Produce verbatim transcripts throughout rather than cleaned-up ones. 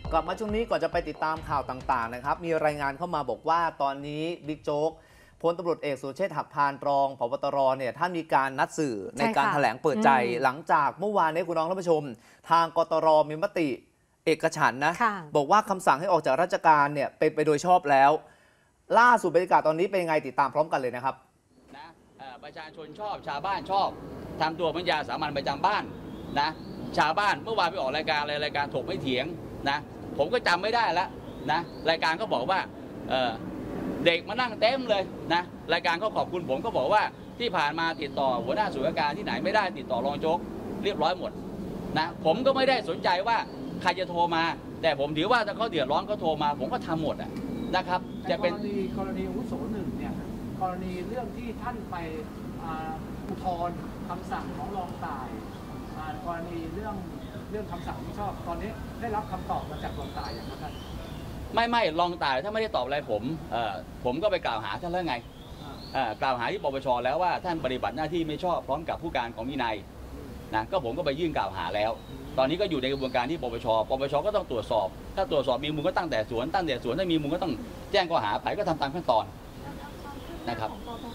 กลับมาช่วงนี้ก่อนจะไปติดตามข่าวต่างๆนะครับมีรายงานเข้ามาบอกว่าตอนนี้บิ๊กโจ๊กพลตำรวจเอกสุรเชษฐ์หักพานรองผบตรเนี่ยท่านมีการนัดสื่อในการแถลงเปิดใจหลังจากเมื่อวานนี้คุณน้องท่านผู้ชมทางกตรมีมติเอกฉันท์นะบอกว่าคำสั่งให้ออกจากราชการเนี่ยเป็นไปโดยชอบแล้วล่าสุดบรรยากาศตอนนี้เป็นยังไงติดตามพร้อมกันเลยนะครับนะประชาชนชอบชาวบ้านชอบทำตัวปัญญาสามัญประจำบ้านนะชาวบ้านเมื่อวานไปออกรายการอะไรรายการถกไม่เถียงนะผมก็จำไม่ได้แล้วนะรายการก็บอกว่าเเด็กมานั่งเต็มเลยนะรายการก็ขอบคุณผมก็บอกว่าที่ผ่านมาติดต่อหัวหน้าส่วนราชการที่ไหนไม่ได้ติดต่อรองโจ๊กเรียบร้อยหมดนะผมก็ไม่ได้สนใจว่าใครจะโทรมาแต่ผมถือว่าถ้าเขาเดือดร้อนก็โทรมาผมก็ทำหมดอ่ะนะครับจะเป็นกรณีกรณีอาวุโสหนึ่งเนี่ยกรณีเรื่องที่ท่านไปอุทธรณ์คำสั่งของรองต่ายกรณีเรื่องเรื่องคำสั่งที่ชอบตอนนี้ได้รับคำตอบมาจากรองต่ายอย่างไรท่านไม่ไม่รองต่ายถ้าไม่ได้ตอบอะไรผมเอ่อผมก็ไปกล่าวหาท่านแล้วไงกล่าวหาที่ปปชแล้วว่าท่านปฏิบัติหน้าที่ไม่ชอบพร้อมกับผู้การของวินัยนะก็ผมก็ไปยื่นกล่าวหาแล้วตอนนี้ก็อยู่ในกระบวนการที่ปปชปปชก็ต้องตรวจสอบถ้าตรวจสอบมีมูลก็ตั้งแต่สวนตั้งแต่สวนถ้ามีมูลก็ต้องแจ้งข้อหาไปก็ทำตามขั้นตอนนะครับ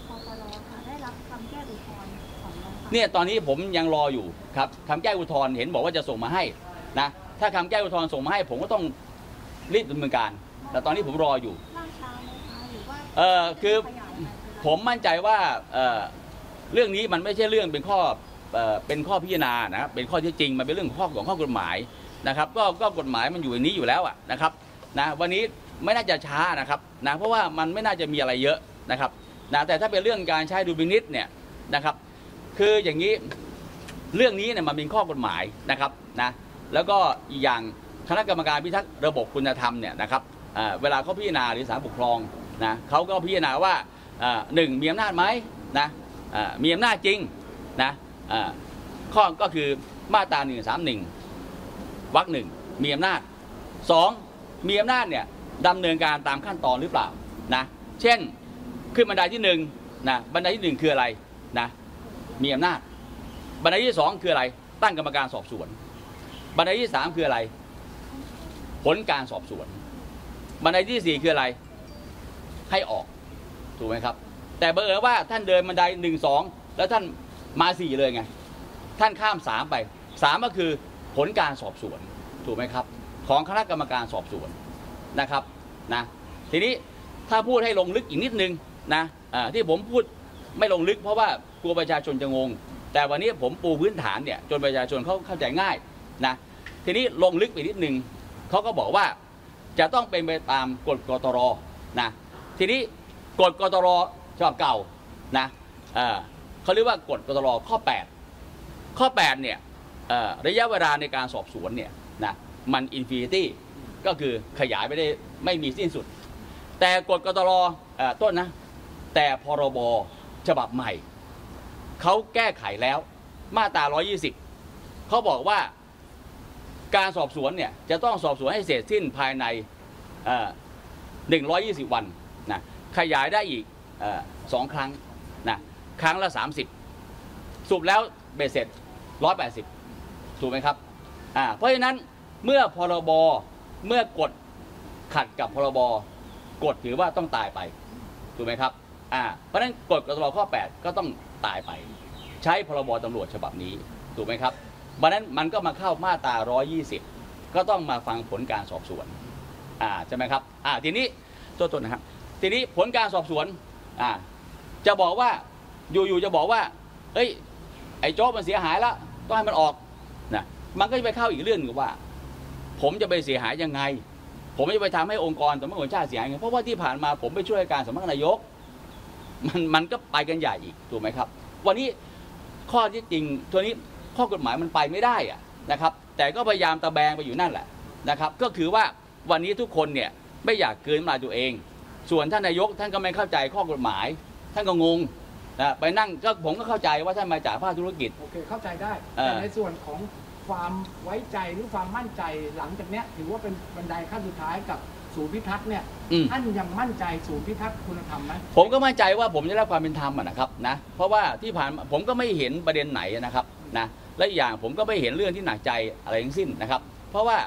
เนี่ยตอนนี้ผมยังรออยู่ครับคำแก้อุทธรณ์เห็นบอกว่าจะส่งมาให้นะถ้าคำแก้อุทธรณ์ส่งมาให้ผมก็ต้องรีบดำเนินการแต่ตอนนี้ผมรออยู่เออคือผมมั่นใจว่าเออเรื่องนี้มันไม่ใช่เรื่องเป็นข้อเออเป็นข้อพิจารณานะครับเป็นข้อที่จริงมันเป็นเรื่องข้อของข้อกฎหมายนะครับก็ก็กฎหมายมันอยู่ในนี้อยู่แล้วอ่ะนะครับนะวันนี้ไม่น่าจะช้านะครับนะเพราะว่ามันไม่น่าจะมีอะไรเยอะนะครับนะแต่ถ้าเป็นเรื่องการใช้ดุลพินิจเนี่ยนะครับคืออย่างนี้เรื่องนี้เนี่ยมันเป็นข้อกฎหมายนะครับนะแล้วก็อีกอย่างคณะกรรมการพิทักษ์ระบบคุณธรรมเนี่ยนะครับเวลาเขาพิจารณาหรือศาลปกครองนะเขาก็พิจารณาว่าหนึ่งมีอำนาจไหมนะมีอำนาจจริงนะข้อก็คือมาตราหนึ่งสามหนึ่งวรรคหนึ่งมีอำนาจสองมีอำนาจเนี่ยดำเนินการตามขั้นตอนหรือเปล่านะเช่นขึ้นบันไดที่หนึ่งนะบันไดที่หนึ่งคืออะไรนะมีอำนาจบันไดที่สองคืออะไรตั้งกรรมการสอบสวนบันไดที่สามคืออะไรผลการสอบสวนบันไดที่สี่คืออะไรให้ออกถูกไหมครับแต่เบอร์ว่าท่านเดินบันไดหนึ่งสองแล้วท่านมาสี่เลยไงท่านข้ามสามไปสามก็คือผลการสอบสวนถูกไหมครับของคณะกรรมการสอบสวนนะครับนะทีนี้ถ้าพูดให้ลงลึกอีกนิดนึงนะที่ผมพูดไม่ลงลึกเพราะว่ากลัวประชาชนจะงงแต่วันนี้ผมปูพื้นฐานเนี่ยจนประชาชนเขาเข้าใจง่ายนะทีนี้ลงลึกไปนิดนึงเขาก็บอกว่าจะต้องเป็นไปตามกฎกตรนะทีนี้กฎกตรฉบับเก่านะเอ่อเขาเรียกว่ากฎกตรข้อแปดข้อแปดเนี่ยระยะเวลาในการสอบสวนเนี่ยนะมันอินฟินิตี้ก็คือขยายไปได้ไม่มีสิ้นสุดแต่กฎกตรต้นนะแต่พรบฉบับใหม่เขาแก้ไขแล้วมาตราหนึ่งร้อยยี่สิบเขาบอกว่าการสอบสวนเนี่ยจะต้องสอบสวนให้เสร็จสิ้นภายในหนึ่งร้อยยี่สิบวันนะขยายได้อีกสองครั้งนะครั้งละสามสิบสุดแล้วเบ็ดเสร็จร้อยแปดสิบถูกไหมครับอ่าเพราะฉะนั้นเมื่อพรบเมื่อกฎขัดกับพรบกฎถือว่าต้องตายไปถูกไหมครับอ่าเพราะฉะนั้นกฎกตรข้อแปดก็ต้องตายไปใช้พรบตำรวจฉบับนี้ถูกไหมครับเพราะฉะนั้นมันก็มาเข้ามาตราหนึ่งร้อยยี่สิบก็ต้องมาฟังผลการสอบสวนอ่าใช่ไหมครับอ่าทีนี้ตัวตนนะครับทีนี้ผลการสอบสวนอ่าจะบอกว่าอยู่ๆจะบอกว่าเฮ้ยไอ้โจ๊กมันเสียหายแล้วต้องให้มันออกนะมันก็จะไปเข้าอีกเรื่องนึงว่าผมจะไปเสียหายยังไงผมจะไปทำให้องค์กรสำนักงานชาติเสียหายไงเพราะว่าที่ผ่านมาผมไปช่วยการสำนักนายกมันมันก็ไปกันใหญ่อีกถูกไหมครับวันนี้ข้อที่จริงตัวนี้ข้อกฎหมายมันไปไม่ได้อะนะครับแต่ก็พยายามตะแบงไปอยู่นั่นแหละนะครับก็คือว่าวันนี้ทุกคนเนี่ยไม่อยากเกินมาตัวเองส่วนท่านนายกท่านก็ไม่เข้าใจข้อกฎหมายท่านก็งงนะไปนั่งก็ผมก็เข้าใจว่าท่านมาจากภาคธุรกิจโอเคเข้าใจได้แต่ในส่วนของความไว้ใจหรือความมั่นใจหลังจากนี้ถือว่าเป็นบันไดขั้นสุดท้ายกับศูนย์พิทักษ์เนี่ยท่านยังมั่นใจศูนย์พิทักษ์คุณธรรมไหมผมก็มั่นใจว่าผมจะได้ความเป็นธรรมนะครับนะเพราะว่าที่ผ่านผมก็ไม่เห็นประเด็นไหนนะครับนะและอีกอย่างผมก็ไม่เห็นเรื่องที่หนักใจอะไรทั้งสิ้นนะครับเพราะว่า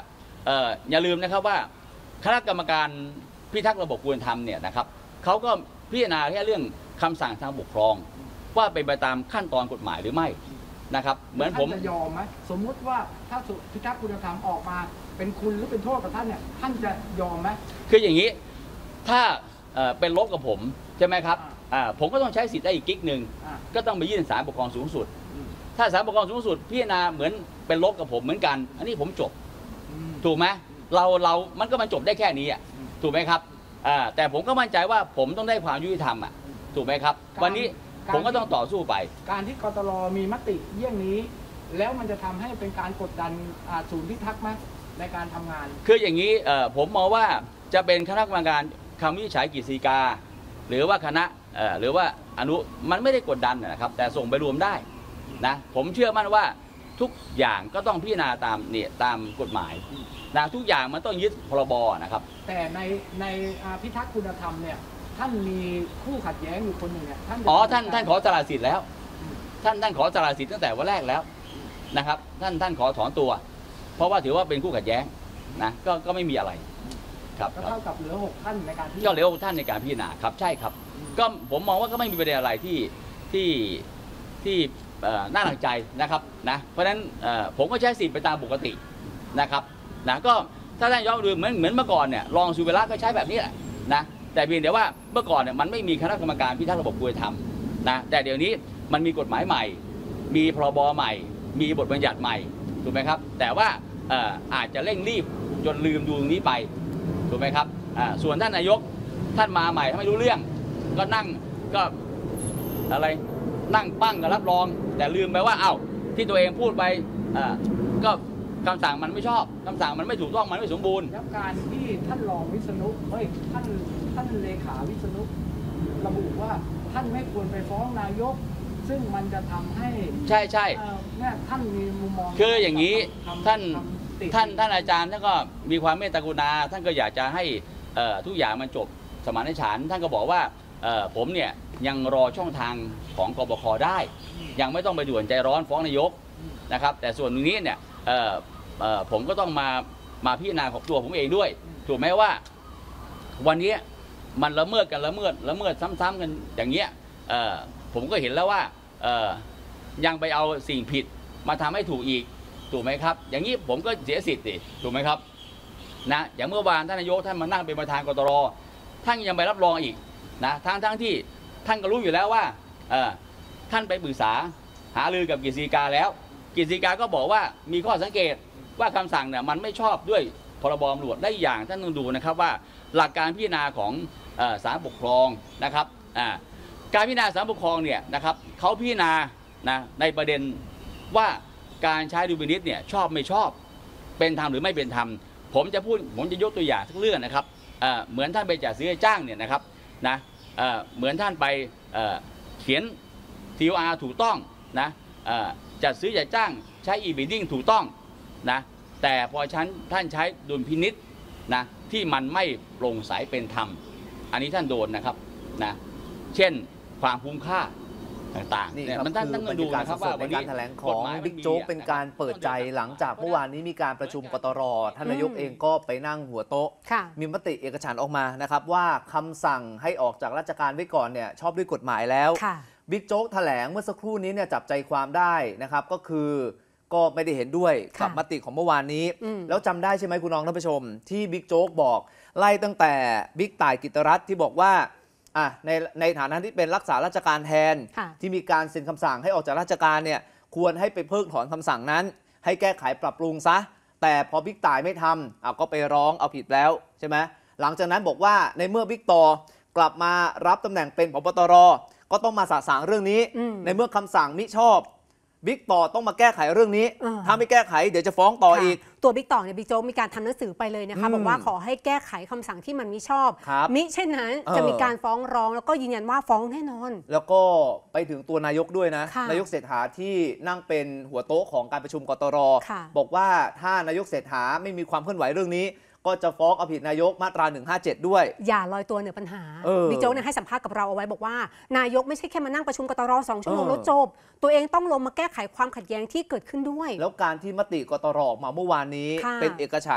เอ่ออย่าลืมนะครับว่าคณะกรรมการพิทักษ์ระบบควรทำเนี่ยนะครับเขาก็พิจารณาแค่เรื่องคำสั่งทางปกครองว่าเป็นไปตามขั้นตอนกฎหมายหรือไม่นะครับเหมือนผมท่านจะยอมไหมสมมุติว่าถ้าพิทักษ์คุณธรรมออกมาเป็นคุณหรือเป็นโทษกับท่านเนี่ยท่านจะยอมไหมคืออย่างนี้ถ้าเอ่อเป็นลบกับผมใช่ไหมครับอ่าผมก็ต้องใช้สิทธิ์ได้อีกกิ๊กหนึ่งอ่าก็ต้องไปยื่นศาลปกครองสูงสุดอืมถ้าศาลปกครองสูงสุดพิจารณาเหมือนเป็นลบกับผมเหมือนกัน อันนี้ผมจบอืมถูกไหมเราเรามันก็มันจบได้แค่นี้อ่ะอืมถูกไหมครับอ่าแต่ผมก็มั่นใจว่าผมต้องได้ความยุติธรรมอ่ะถูกไหมครับ วันนี้ผมก็ต้องต่อสู้ไปการที่กตรมีมติเยี่ยงนี้ แล้วมันจะทำให้เป็นการกดดันอ่าศูนย์พิทักษ์ไหมในการทำงานคืออย่างนี้เอ่อผมมองว่าจะเป็นคณะกรรมการคำวินิจฉัยกฤษฎีกา หรือว่าคณะเอ่อหรือว่าอนุมันไม่ได้กดดันนะครับแต่ส่งไปรวมได้นะผมเชื่อมั่นว่าทุกอย่างก็ต้องพิจารณาตามเนี่ยตามกฎหมายนะทุกอย่างมันต้องยึดพรบนะครับแต่ในในอ่าพิทักษ์คุณธรรมเนี่ยท่านมีคู่ขัดแย้งอยู่คนหนึ่งเนี่ยท่านจะอ๋อท่านท่านขอสละสิทธิ์แล้วท่านท่านขอสละสิทธิ์ตั้งแต่วันแรกแล้วนะครับท่านท่านขอถอนตัว เพราะว่าถือว่าเป็นคู่ขัดแย้งนะก็ก็ไม่มีอะไรครับก็เท่ากับเหลือหกท่านในการที่ก็เหลือท่านในการพิจารณาครับใช่ครับก็ผมมองว่าก็ไม่มีประเด็นอะไรที่ที่ที่เอ่อน่าหนักใจนะครับนะเพราะฉะนั้นเอ่อผมก็ใช้สิทธิ์ไปตามปกตินะครับนะก็ถ้าท่านย้อนดูเหมือนเหมือนเมื่อก่อนเนี่ยรองสุเวลาก็ใช้แบบนี้แหละนะแต่เพียงแต่ว่าเมื่อก่อนเนี่ยมันไม่มีคณะกรรมการพิทักษ์ระบบควรทำนะแต่เดี๋ยวนี้มันมีกฎหมายใหม่ มีพรบใหม่ มีบทบัญญัติใหม่ถูกไหมครับแต่ว่าเอ่ออาจจะเร่งรีบจนลืมดูตรงนี้ไปถูกไหมครับอ่าส่วนท่านนายกท่านมาใหม่ถ้าไม่รู้เรื่องก็นั่งก็อะไรนั่งปั้งกับรับรอง แต่ลืมไปว่าเอ้าที่ตัวเองพูดไปอ่าก็คำสั่งมันไม่ชอบคำสั่งมันไม่ถูกต้องมันไม่สมบูรณ์แล้วการที่ท่านรองวิษณุเฮ้ยท่านท่านเลขาวิษณุระบุว่าท่านไม่ควรไปฟ้องนายก ซึ่งมันจะทำให้ใช่ใช่เอ่อเนี่ยท่านมีมุมมองคืออย่างนี้คำท่านคำติท่านท่านอาจารย์ท่านก็มีความเมตตากรุณาท่านก็อยากจะให้เอ่อทุกอย่างมันจบสมานฉันท์ท่านก็บอกว่าเอ่อผมเนี่ยยังรอช่องทางของกบขได้ ยังไม่ต้องไปด่วนใจร้อนฟ้องนายกนะครับแต่ส่วนตรงนี้เนี่ยเอ่อเอ่อผมก็ต้องมามาพิจารณาของตัวผมเองด้วยถูกไหมว่าวันนี้มันละเมิดกันละเมิดละเมิดซ้ำๆกันอย่างเงี้ยเอ่อผมก็เห็นแล้วว่าเอ่อยังไปเอาสิ่งผิดมาทำให้ถูกอีกถูกไหมครับอย่างนี้ผมก็เสียสิทธิ์ดิถูกไหมครับนะอย่างเมื่อวานท่านนายกท่านมานั่งเป็นประธานกตรท่านยังไปรับรองอีกนะทั้งทั้งที่ท่านก็รู้อยู่แล้วว่าเอ่อท่านไปปรึกษาหารือกับกฤษฎีกาแล้วกฤษฎีกาก็บอกว่ามีข้อสังเกตว่าคำสั่งเนี่ยมันไม่ชอบด้วยพรบตำรวจได้อย่างท่านต้องดูนะครับว่าหลักการพิจารณาของเอ่อศาลปกครองนะครับอ่าการพิจารณาศาลปกครองเนี่ยนะครับเขาพิจารณานะในประเด็นว่าการใช้ดุลพินิจเนี่ยชอบไม่ชอบเป็นธรรมหรือไม่เป็นธรรมผมจะพูดผมจะยกตัวอย่างสักเรื่องนะครับเอ่อเหมือนท่านไปจัดซื้อจ้างเนี่ยนะครับนะเอ่อเหมือนท่านไปเอ่อเขียน ที โอ อาร์ ถูกต้องนะเอ่อจัดซื้อจัดจ้างใช้ e-bidding ถูกต้องนะแต่พอชั้นท่านใช้ดุลพินิจนะที่มันไม่โปร่งใสเป็นธรรมอันนี้ท่านโดนนะครับนะเช่นความคุ้มค่าต่างๆนี่เนี่ยครับมันท่านคืต้ออง บรรดูยากาศนะครับสว่าดๆในวันกานี้รแถลงของกฎหมายมันบิ๊กโจ๊กมีเป็นการเปิดใจหลังจากเมื่อวานนี้มีการประชุมกตรท่านนายกเองก็ไปนั่งหัวโต๊ะค่ะมีมติเอกฉันท์ออกมานะครับว่าคำสั่งให้ออกจากราชการไว้ก่อนเนี่ยชอบด้วยกฎหมายแล้วค่ะบิ๊กโจ๊กแถลงเมื่อสักครู่นี้เนี่ยจับใจความได้นะครับก็คือก็ไม่ได้เห็นด้วยกับค่ะมติของเมื่อวานนี้อืมแล้วจำได้ใช่ไหมคุณน้องท่านผู้ชม ที่บิ๊กโจ๊กบอกไล่ตั้งแต่บิ๊กต่ายกิตรัตน์ที่บอกว่าอ่ะในในฐานะที่เป็นรักษาราชการแทนค่ะที่มีการเซ็นคำสั่งให้ออกจากราชการเนี่ยควรให้ไปเพิกถอนคำสั่งนั้น ให้แก้ไขปรับปรุงซะแต่พอบิ๊กต่ายไม่ทำอ่ะก็ไปร้องเอาผิดแล้วใช่ไหมหลังจากนั้นบอกว่าในเมื่อบิ๊กต่อกลับมารับตำแหน่งเป็นผบตรก็ต้องมาสะสางเรื่องนี้อืมในเมื่อคำสั่งมิชอบบิ๊กต่อต้องมาแก้ไขเรื่องนี้อ่าถ้าไม่แก้ไขเดี๋ยวจะฟ้องต่อค่ะอีกตัวบิ๊กต่อเนี่ยบิ๊กโจ๊กมีการทำหนังสือไปเลยนะคะอืมบอกว่าขอให้แก้ไขคำสั่งที่มันมิชอบครับมิเช่นนั้นเออจะมีการฟ้องร้องแล้วก็ยืนยันว่าฟ้องแน่นอนแล้วก็ไปถึงตัวนายกด้วยนะค่ะนายกเศรษฐาที่นั่งเป็นหัวโต๊ะของการประชุมกตรค่ะบอกว่าถ้านายกเศรษฐาไม่มีความเคลื่อนไหวเรื่องนี้ ก็จะฟ้องเอาผิดนายกมาตราหนึ่งห้าเจ็ดด้วยอย่าลอยตัวเหนือปัญหาเออบิ๊กโจ๊กเนี่ยให้สัมภาษณ์กับเราเอาไว้บอกว่า นายกไม่ใช่แค่มานั่งประชุมกตรสองชั่วโมงเออแล้วจบ ตัวเองต้องลงมาแก้ไขความขัดแย้งที่เกิดขึ้นด้วยแล้วการที่มติกตรออกมาเมื่อวานนี้ค่ะเป็นเอกฉันท์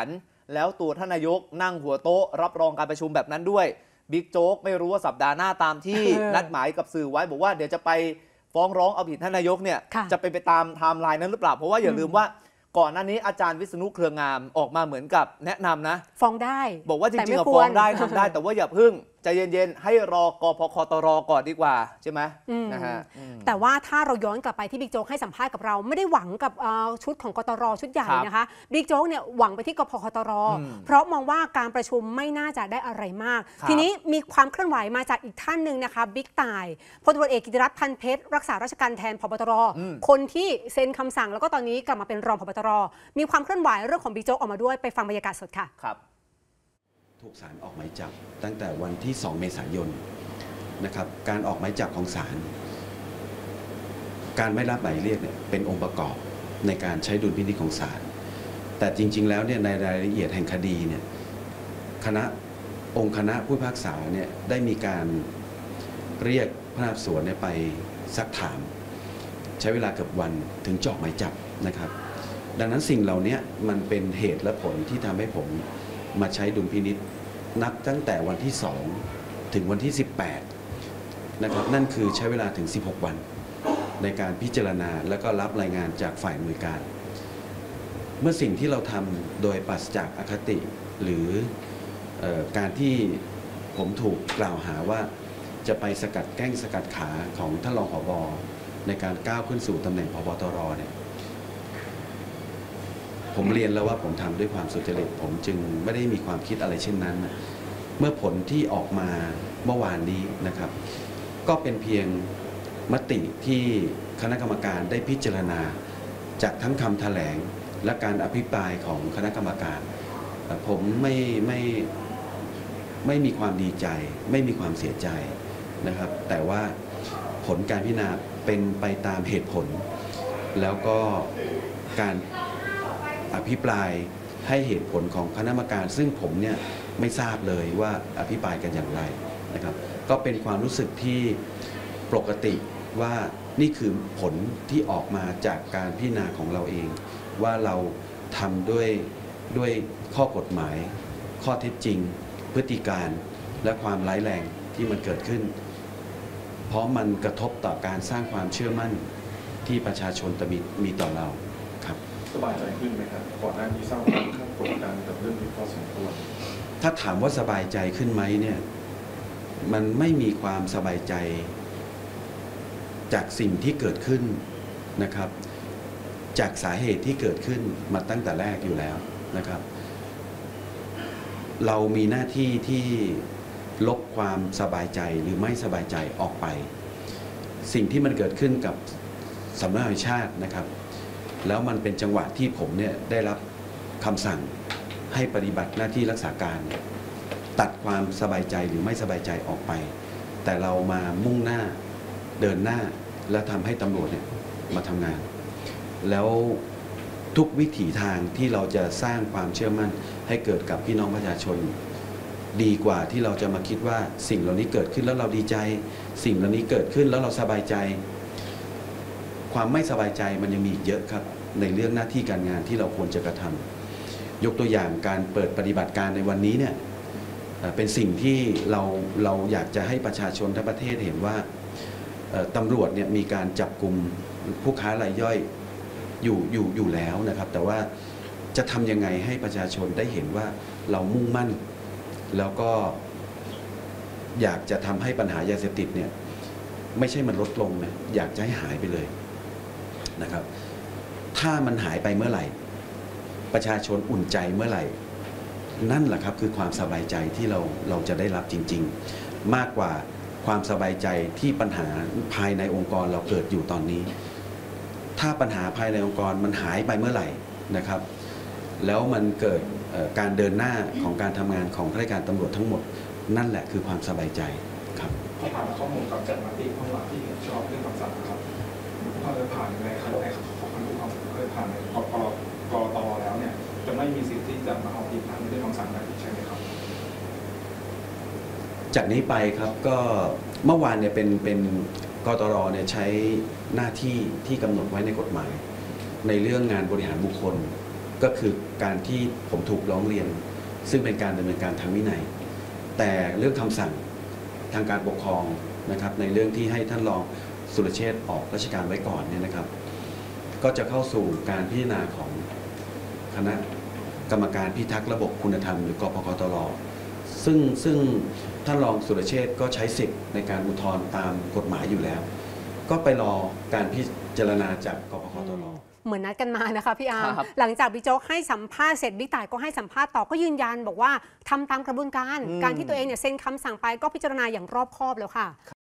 แล้วตัวท่านนายกนั่งหัวโต๊ะรับรองการประชุมแบบนั้นด้วยบิ๊กโจ๊กไม่รู้ว่าสัปดาห์หน้าตามที่ นัดหมายกับสื่อไว้บอกว่าเดี๋ยวจะไปฟ้องร้องเอาผิดท่านนายกเนี่ยจะไปไปตามไทม์ไลน์นั้นหรือเปล่าเพราะว่าอย่าลืมว่าก่อนหน้านี้อาจารย์วิษณุเครืองามออกมาเหมือนกับแนะนำนะฟ้องได้บอกว่าจริงๆฟ้องได้ทำได้แต่ว่าอย่าพึ่งใจเย็นๆให้รอกพคตรก่อนดีกว่าใช่ไหมนะฮะแต่ว่าถ้าเราย้อนกลับไปที่บิ๊กโจ๊กให้สัมภาษณ์กับเราไม่ได้หวังกับชุดของกตรชุดใหญ่นะคะบิ๊กโจ๊กเนี่ยหวังไปที่กพคตรเพราะมองว่าการประชุมไม่น่าจะได้อะไรมากทีนี้มีความเคลื่อนไหวมาจากอีกท่านหนึ่งนะคะบิ๊กต่ายพลตำรวจเอกกิติรัตน์พันเพชรรักษาราชการแทนผบตรคนที่เซ็นคำสั่งแล้วก็ตอนนี้กลับมาเป็นรองผบตรมีความเคลื่อนไหวเรื่องของบิ๊กโจ๊กออกมาด้วยไปฟังบรรยากาศสดค่ะครับถูกศาลออกหมายจับตั้งแต่วันที่สองเมษายนนะครับการออกหมายจับของศาลการไม่รับหมายเรียกเนี่ยเป็นองค์ประกอบในการใช้ดุลพินิจของศาลแต่จริงๆแล้วเนี่ยในรายละเอียดแห่งคดีเนี่ยคณะองค์คณะผู้พิพากษาเนี่ยได้มีการเรียกพนักงานสอบสวนเนี่ยไปซักถามใช้เวลาเกือบวันถึงจะออกหมายจับนะครับดังนั้นสิ่งเหล่านี้มันเป็นเหตุและผลที่ทำให้ผมมาใช้ดุลพินิจนับตั้งแต่วันที่สองถึงวันที่สิบแปดนะครับนั่นคือใช้เวลาถึงสิบหกวันในการพิจารณาและก็รับรายงานจากฝ่ายอำนวยการเมื่อสิ่งที่เราทำโดยปราศจากอคติหรือเอ่อการที่ผมถูกกล่าวหาว่าจะไปสกัดแกล้งสกัดขาของท่านรองผบ.ในการก้าวขึ้นสู่ตำแหน่งผบ.ตร.เนี่ยผมเรียนแล้วว่าผมทำด้วยความสุจริตผมจึงไม่ได้มีความคิดอะไรเช่นนั้นนะเมื่อผลที่ออกมาเมื่อวานนี้นะครับก็เป็นเพียงมติที่คณะกรรมการได้พิจารณาจากทั้งคำแถลงและการอภิปรายของคณะกรรมการผมไม่ไม่ไม่มีความดีใจไม่มีความเสียใจนะครับแต่ว่าผลการพิจารณาเป็นไปตามเหตุผลแล้วก็การอภิปรายให้เหตุผลของคณะกรรมการซึ่งผมเนี่ยไม่ทราบเลยว่าอภิปรายกันอย่างไรนะครับก็เป็นความรู้สึกที่ปกติว่านี่คือผลที่ออกมาจากการพิจารณาของเราเองว่าเราทำด้วยด้วยข้อกฎหมายข้อเท็จจริงพฤติการและความร้ายแรงที่มันเกิดขึ้นเพราะมันกระทบต่อการสร้างความเชื่อมั่นที่ประชาชนมีมีต่อเราครับสบายใจขึ้นไหมครับก่อนหน้านี้สร้างความกดดันกับเรื่องนี้พอสมควรถ้าถามว่าสบายใจขึ้นไหมเนี่ยมันไม่มีความสบายใจจากสิ่งที่เกิดขึ้นนะครับจากสาเหตุที่เกิดขึ้นมาตั้งแต่แรกอยู่แล้วนะครับเรามีหน้าที่ที่ลบความสบายใจหรือไม่สบายใจออกไปสิ่งที่มันเกิดขึ้นกับสำนักงานตำรวจแห่งชาตินะครับแล้วมันเป็นจังหวะที่ผมเนี่ยได้รับคำสั่งให้ปฏิบัติหน้าที่รักษาการตัดความสบายใจหรือไม่สบายใจออกไปแต่เรามามุ่งหน้าเดินหน้าและทำให้ตำรวจเนี่ยมาทำงานแล้วทุกวิถีทางที่เราจะสร้างความเชื่อมั่นให้เกิดกับพี่น้องประชาชนดีกว่าที่เราจะมาคิดว่าสิ่งเหล่านี้เกิดขึ้นแล้วเราดีใจสิ่งเหล่านี้เกิดขึ้นแล้วเราสบายใจความไม่สบายใจมันยังมีอีกเยอะครับในเรื่องหน้าที่การงานที่เราควรจะกระทำยกตัวอย่างการเปิดปฏิบัติการในวันนี้เนี่ยเป็นสิ่งที่เราเราอยากจะให้ประชาชนทั้งประเทศเห็นว่าตำรวจเนี่ยมีการจับกุมผู้ค้ารายย่อยอยู่อยู่อยู่แล้วนะครับแต่ว่าจะทำยังไงให้ประชาชนได้เห็นว่าเรามุ่งมั่นแล้วก็อยากจะทำให้ปัญหายาเสพติดเนี่ยไม่ใช่มันลดลงนะอยากจะให้หายไปเลยนะครับถ้ามันหายไปเมื่อไหร่ประชาชนอุ่นใจเมื่อไหร่นั่นแหละครับคือความสบายใจที่เราเราจะได้รับจริงๆมากกว่าความสบายใจที่ปัญหาภายในองค์กรเราเกิดอยู่ตอนนี้ถ้าปัญหาภายในองค์กรมันหายไปเมื่อไหร่นะครับแล้วมันเกิดการเดินหน้าของการทำงานของข้าราชการตำรวจทั้งหมดนั่นแหละคือความสบายใจครับที่ผ่านข้อมูลกับจัดมติเมื่อวานที่เห็นชอบเรื่องคำสั่งครับพอจะผ่านในคณะของคณะผู้ความเคยผ่านในกกกตแล้วเนี่ยจะไม่มีสิทธิ์ที่จะมาเอาผิดทางด้วยคำสั่งนั้นใช่ไหมครับจากนี้ไปครับก็เมื่อวานเนี่ยเป็นเป็นกตรเนี่ยใช้หน้าที่ที่กำหนดไว้ในกฎหมายในเรื่องงานบริหารบุคคลก็คือการที่ผมถูกร้องเรียน ซึ่งเป็นการดำเนินการทางวินัย แต่เรื่องคำสั่งทางการปกครองนะครับในเรื่องที่ให้ท่านรองสุรเชษฐ์ออกราชการไว้ก่อนเนี่ยนะครับก็จะเข้าสู่การพิจารณาของคณะกรรมการพิทักษ์ระบบคุณธรรมหรือกปคตรซึ่งซึ่งท่านรองสุรเชษฐ์ก็ใช้สิทธิ์ในการอุทธรณ์ตามกฎหมายอยู่แล้ว ก็ไปรอการพิจารณาจากกปคตรเหมือนนัดกันมานะคะพี่อาร์มครับหลังจากบิ๊กโจ๊กให้สัมภาษณ์เสร็จบิ๊กต่ายก็ให้สัมภาษณ์ต่อก็ยืนยันบอกว่าทำตามกระบวนการอืมการที่ตัวเองเนี่ยเซ็นคำสั่งไปก็พิจารณาอย่างรอบคอบแล้วค่ะ